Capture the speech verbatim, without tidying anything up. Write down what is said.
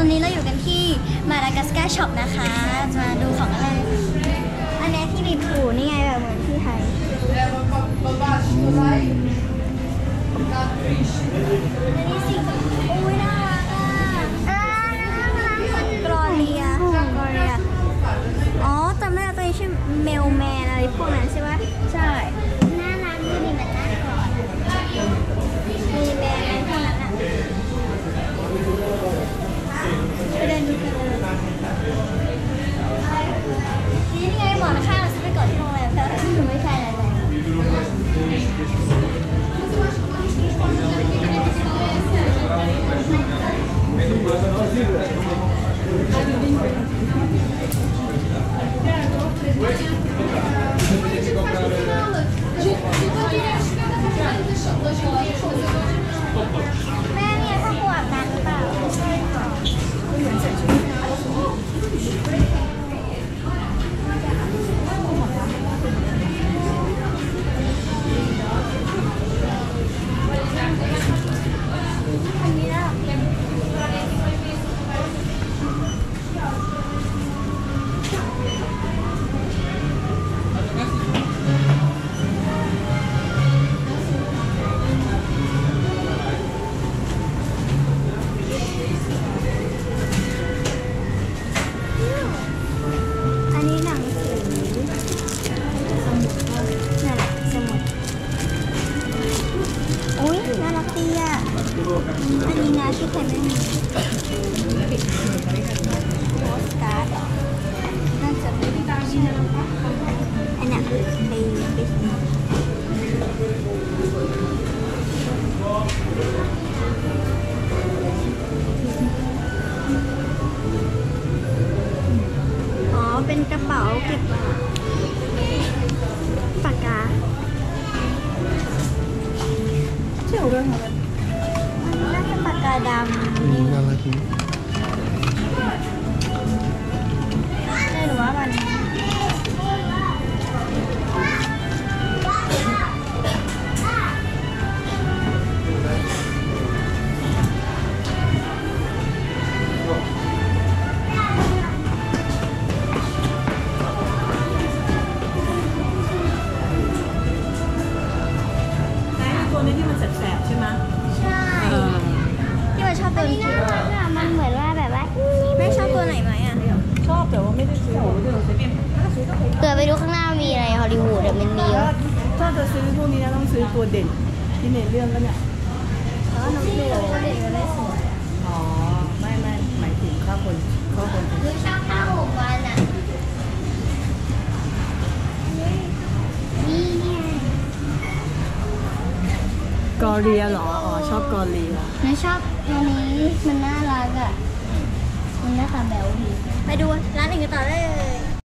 อนนี้เราอยู่กันที่มาดากัสการ์ช็อปนะคะมาดูของอะไรอันนี้ที่รีพูนี่ไงแบบเหมือนที่ไทยอันนี้สิโอ้ยน่ารักอ่ะอ่ากรอเลียกรอเลียอ๋อจำได้ตัวนี้ชื่อเมลแมนอะไรพวกนั้นใช่ไหมใช่น่ารักดูดิมันน่ากอดมีแมนอะไรพวกนั้นอ่ะไปเดินดูกันเลยนี่ไงหมอนข้างเราซื้อไปก่อนที่โรงแรมแต่ไม่ใช่อะไรเลยแม่เนี่ยถ้ากูอาบน้ำหรือเปล่าใช่ค่ะอันนี้นะอันนี้หนังสือสมุดนั่นแหละสมุดอุ้ยน่ารักดีอ่ะอันนี้นะที่เคยไม่มีโพสการ์ดน่าจะเป็นชื่ออันนี้ไปไปอ๋อเป็นกระเป๋าเก็บปากกาเชื่อเรื่องอะไรมันน่าจะปากกาดำนี่น่ารักดีไม่รู้ว่ามันตัวนี้ที่มันแสบๆใช่ไหมใช่ที่มันชอบตัวนี้น่ารักอ่ะมันเหมือนว่าแบบว่าแม่ชอบตัวไหนไหมอ่ะชอบแต่ว่าไม่ได้ซื้อเกิดไปดูข้างหน้ามีอะไรฮอลลีวูดเดี๋ยวมันมีวะถ้าจะซื้อพวกนี้นะต้องซื้อตัวเด่นที่ในเรื่องแล้วเนี่ยอ๋อน้องเด็กตัวเด็กก็ได้สวยอ๋อไม่ไม่หมายถึงข้าวคนข้าวคนหรือชอบผ้าห่มวันอ่ะนี่เนี่ยกอเรียเหรออ๋อชอบกอเรียหนูชอบตัวนี้มันน่ารักอ่ะมันหน้าตาแบ๊วดีไปดูร้านอื่นกันต่อได้เลย